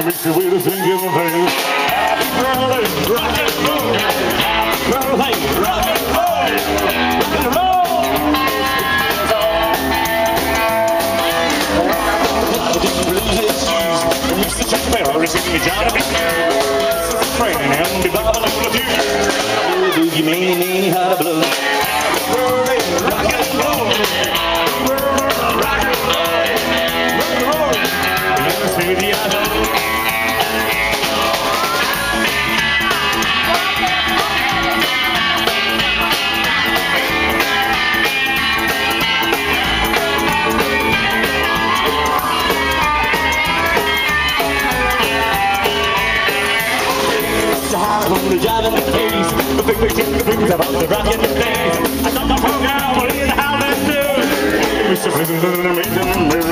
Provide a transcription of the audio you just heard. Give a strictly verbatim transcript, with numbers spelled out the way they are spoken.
makes you wait a singing thing. Happy birthday, rock and roll. Happy birthday, rock and roll. Rock and roll. I didn't lose his shoes. Mister Chuck Berry singing me down a bit. Training and be bobbing on the view. Boogie meanie meanie how to blow. Happy birthday, rock and roll. Rock and roll. Rock and roll. Yes, baby, I know. I'm driving the case, the big big the blues about the rock in the days. I thought the program was in how let's do. Mister President, amazing.